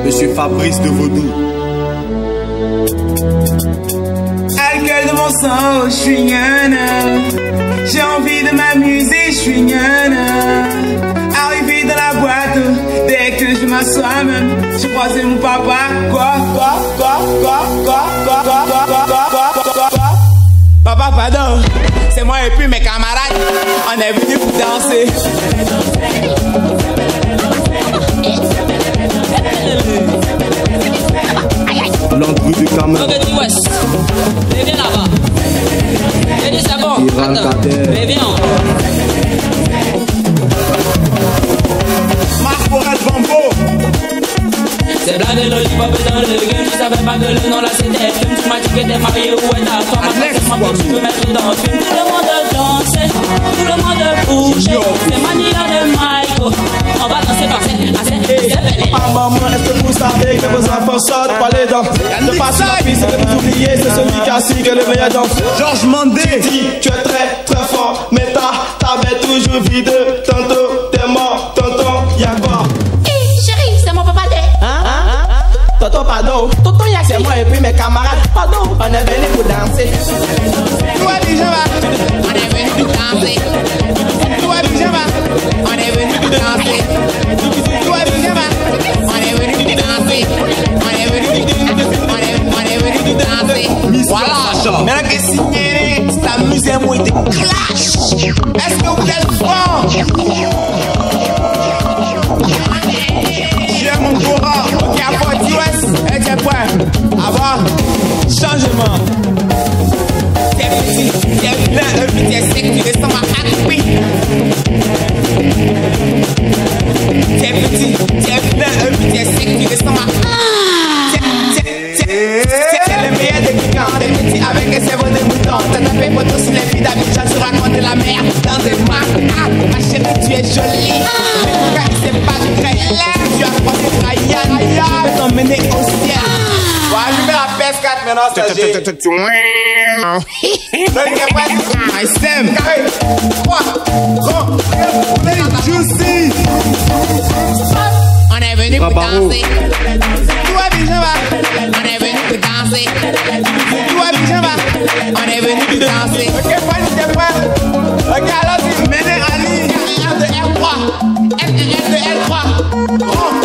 Monsieur Fabrice de Vaudou. Alcool de mon sang, je suis gnana. J'ai envie de m'amuser, je suis gnana. Arrivé dans la boîte, dès que je m'assois même, je croisais mon papa. Quoi. Papa, pardon, c'est moi et puis mes camarades, on est venus pour danser. L'entrée du Cameroun. Ok, tu West. Viens là-bas. Viens, c'est bon. Attends. Viens. Marc Forel Bambo. C'est blague de lollipop dans le game. Tu savais pas que le nom là c'était film. Tu m'as dit que t'es marié ou est à toi. Maintenant tu peux mettre dans le film. Tout le monde danse, tout le monde bouge. C'est Mania de Michael. On va danser par cette. Maman, est-ce que vous savez que vos enfants sortent pour aller dans le pas sur la piste, que vous oubliez, c'est celui qui a su que le meilleur danse. Georges Mandé. Tu dis, tu es très fort, mais ta bête toujours vide. Tantôt, t'es mort, tonton, y'a quoi? Chérie, c'est mon papa d'elle. Tonton, pardon. Tonton, y'a c'est moi et puis mes camarades. Pardon, on est venu pour danser. Toi, Bijama, on est venu pour danser. Toi, Bijama, on est venu pour danser. Toi, Bijama, on est venu pour danser. On est venu pour danser. Voilà. Maintenant que signé, c'est amusez-moi et clash. Est-ce que vous êtes forts? J'ai mon Cora. Ok, à Fort US, et t'es prêt? Avant, changement. T'es petit, t'es plein, et puis t'es sec, tu descends à Akpi. T'es petit, t'es plein, et puis t'es sec, tu descends à c'est le meilleur des clients. T'es petit avec un cerveau de mouton. T'as tapé photo sur les filles d'Abidjan. Tu racontes la merde dans des marques. Ma chérie, tu es jolie. Mais pourquoi c'est pas très laid? Tu as croisé Ryan. Je vais t'emmener au ciel. Ouais, je vais la PS4 maintenant, ça j'ai. I stem. Quoi? Juicy. On est venu pour danser. Toi, Bijama, on est venu pour danser. Toi, Bijama, on est venu pour danser. Ok, moi, t'es prêt? Ok, alors, tu mènes Ali. R de R3. R de L3.